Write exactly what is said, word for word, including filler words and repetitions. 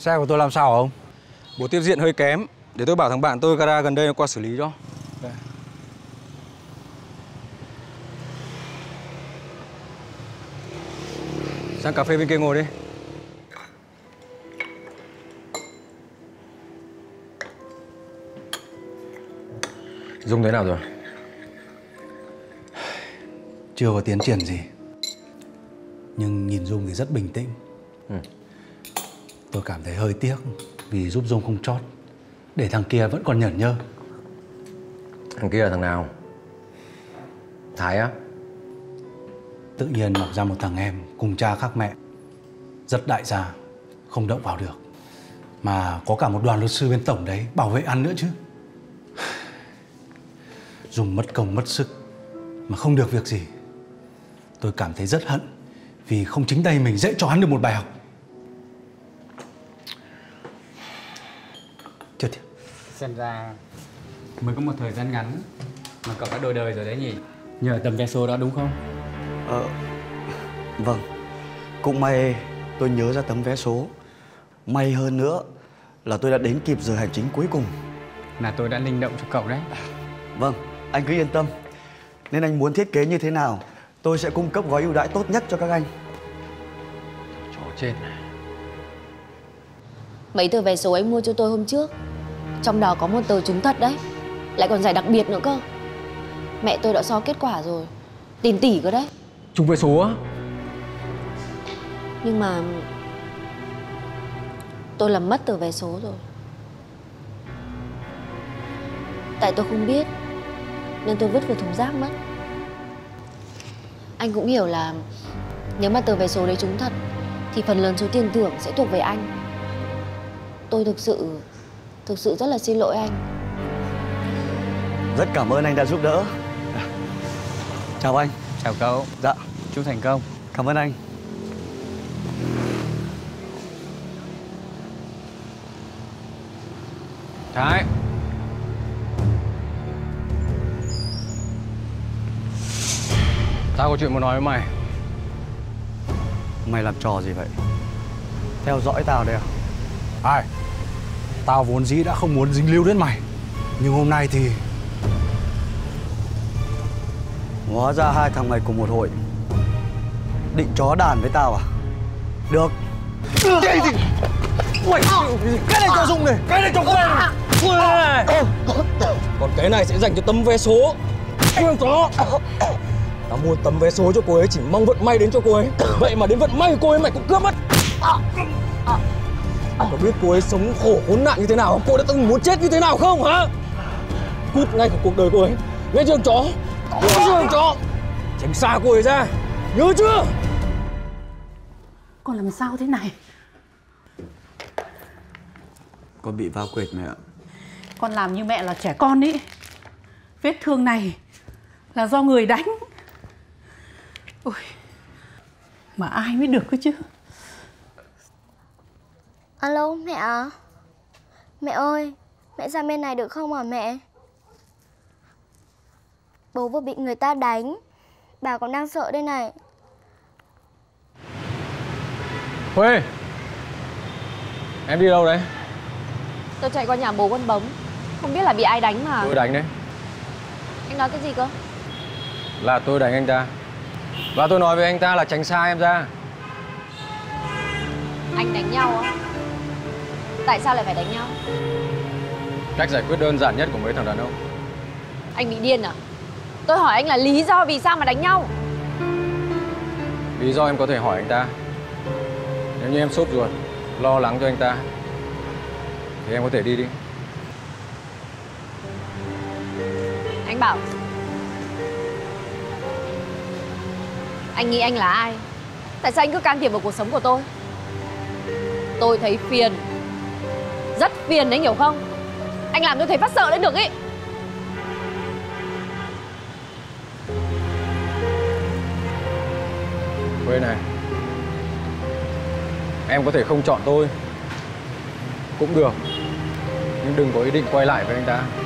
Xe của tôi làm sao hả ông? Bộ tiếp diện hơi kém. Để tôi bảo thằng bạn tôi gara gần đây nó qua xử lý cho. Đây. Sang cà phê bên kia ngồi đi. Dung thế nào rồi? Chưa có tiến triển gì. Nhưng nhìn Dung thì rất bình tĩnh. Ừ. Tôi cảm thấy hơi tiếc vì giúp Dung không chót. Để thằng kia vẫn còn nhởn nhơ. Thằng kia là thằng nào? Thái á? Tự nhiên mọc ra một thằng em cùng cha khác mẹ. Rất đại gia, không động vào được. Mà có cả một đoàn luật sư bên tổng đấy bảo vệ ăn nữa chứ. Dung mất công mất sức mà không được việc gì. Tôi cảm thấy rất hận vì không chính tay mình dạy cho hắn được một bài học. Chết thiệt. Xem ra mới có một thời gian ngắn mà cậu đã đổi đời rồi đấy nhỉ? Nhờ tấm vé số đó đúng không? Ờ, vâng. Cũng may tôi nhớ ra tấm vé số. May hơn nữa là tôi đã đến kịp giờ hành chính cuối cùng. Là tôi đã linh động cho cậu đấy. Vâng, anh cứ yên tâm. Nên anh muốn thiết kế như thế nào, tôi sẽ cung cấp gói ưu đãi tốt nhất cho các anh. Chó chết này. Mấy tờ vé số anh mua cho tôi hôm trước, trong đó có một tờ trúng thật đấy. Lại còn giải đặc biệt nữa cơ. Mẹ tôi đã so kết quả rồi. Tiền tỷ cơ đấy. Trúng vé số á? Nhưng mà tôi làm mất tờ vé số rồi. Tại tôi không biết nên tôi vứt vào thùng rác mất. Anh cũng hiểu là nếu mà tờ vé số đấy trúng thật thì phần lớn số tiền thưởng sẽ thuộc về anh. Tôi thực sự Thực sự rất là xin lỗi anh. Rất cảm ơn anh đã giúp đỡ. Chào anh. Chào cậu. Dạ. Chúc thành công. Cảm ơn anh. Thái. Tao có chuyện muốn nói với mày. Mày làm trò gì vậy? Theo dõi tao đây à? Ai? Tao vốn dĩ đã không muốn dính líu đến mày. Nhưng hôm nay thì... Hóa ra hai thằng mày cùng một hội. Định chó đàn với tao à? Được. Cái gì? Ui, cái này cho Dung này, cái này cho Quên này. Còn cái này sẽ dành cho tấm vé số. Không có. Tao mua tấm vé số cho cô ấy chỉ mong vận may đến cho cô ấy. Vậy mà đến vận may của cô ấy mày cũng cướp mất. Có biết cô ấy sống khổ khốn nạn như thế nào không? Cô đã từng muốn chết như thế nào không hả? Cút ngay khỏi cuộc đời cô ấy. Nghe chưa chó? Nghe chưa chó? Tránh xa cô ấy ra. Nhớ chưa? Con làm sao thế này? Con bị va quệt mẹ ạ. Con làm như mẹ là trẻ con ý. Vết thương này là do người đánh. Ôi, mà ai mới được cơ chứ? Alo mẹ à? Mẹ ơi, mẹ ra bên này được không hả mẹ? Bố vừa bị người ta đánh. Bà còn đang sợ đây này. Huê, em đi đâu đấy? Tôi chạy qua nhà bố con bóng. Không biết là bị ai đánh mà. Tôi đánh đấy. Anh nói cái gì cơ? Là tôi đánh anh ta. Và tôi nói với anh ta là tránh xa em ra. Anh đánh nhau á? Tại sao lại phải đánh nhau? Cách giải quyết đơn giản nhất của mấy thằng đàn ông. Anh bị điên à? Tôi hỏi anh là lý do vì sao mà đánh nhau? Lý do em có thể hỏi anh ta. Nếu như em sốt ruột, lo lắng cho anh ta thì em có thể đi đi. Anh bảo anh nghĩ anh là ai? Tại sao anh cứ can thiệp vào cuộc sống của tôi? Tôi thấy phiền. Rất phiền đấy, hiểu không? Anh làm tôi thấy phát sợ đến được ý. Quê này, em có thể không chọn tôi cũng được, nhưng đừng có ý định quay lại với anh ta.